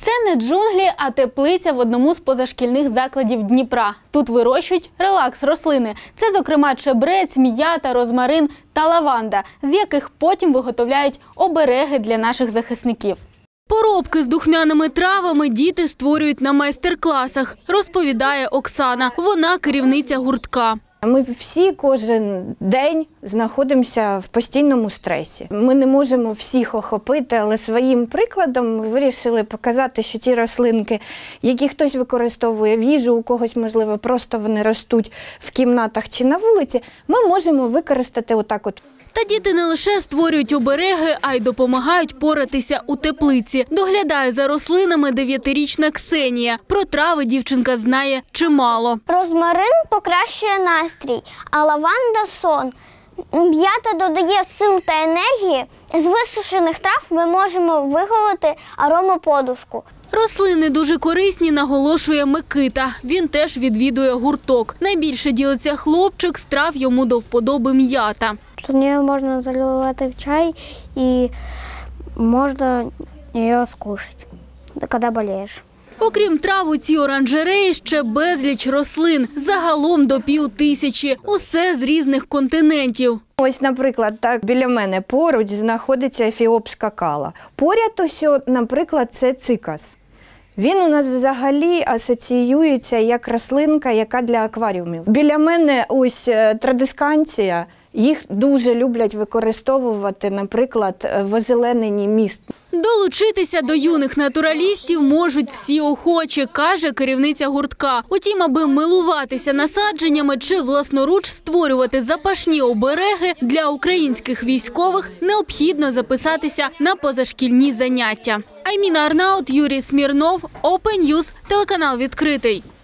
Це не джунглі, а теплиця в одному з позашкільних закладів Дніпра. Тут вирощують релакс-рослини. Це, зокрема, чебрець, м'ята, розмарин та лаванда, з яких потім виготовляють обереги для наших захисників. Поробки з духмяними травами діти створюють на майстер-класах, розповідає Оксана. Вона керівниця гуртка. Ми всі кожен день знаходимося в постійному стресі. Ми не можемо всіх охопити, але своїм прикладом ми вирішили показати, що ті рослинки, які хтось використовує в їжу, у когось, можливо, просто вони ростуть в кімнатах чи на вулиці, ми можемо використати отак от. Та діти не лише створюють обереги, а й допомагають поратися у теплиці. Доглядає за рослинами 9-річна Ксенія. Про трави дівчинка знає чимало. Розмарин покращує настрій, а лаванда – сон. М'ята додає сил та енергії. З висушених трав ми можемо виготовити аромаподушку. Рослини дуже корисні, наголошує Микита. Він теж відвідує гурток. Найбільше ділиться хлопчик, з трав йому до вподоби м'ята. Її можна заливати в чай і можна її скушати, коли болієш. Окрім трав, у цій оранжереї ще безліч рослин. Загалом до 5000. Усе з різних континентів. Ось, наприклад, так біля мене поруч знаходиться ефіопська кала. Поряд ось, наприклад, це цикас. Він у нас взагалі асоціюється як рослинка, яка для акваріумів. Біля мене ось традисканція. Їх дуже люблять використовувати, наприклад, в озелененні міст. Долучитися до юних натуралістів можуть всі охочі, каже керівниця гуртка. Утім, аби милуватися насадженнями чи власноруч створювати запашні обереги для українських військових, необхідно записатися на позашкільні заняття. Айміна Арнаут, Юрій Смірнов, Open News, телеканал «Відкритий».